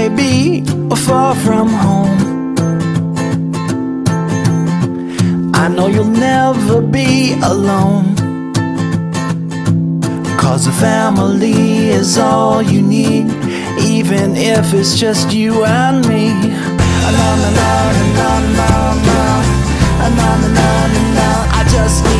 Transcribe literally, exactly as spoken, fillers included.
may be far from home, I know you'll never be alone, 'cause a family is all you need, even if it's just you and me. Na na na na na na na na na na. I just need